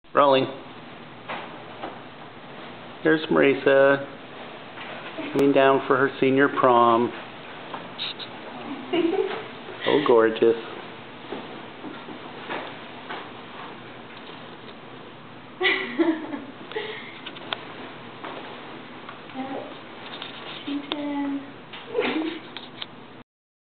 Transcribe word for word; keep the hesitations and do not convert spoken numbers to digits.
Rolling. There's Marisa coming down for her senior prom. Oh, gorgeous.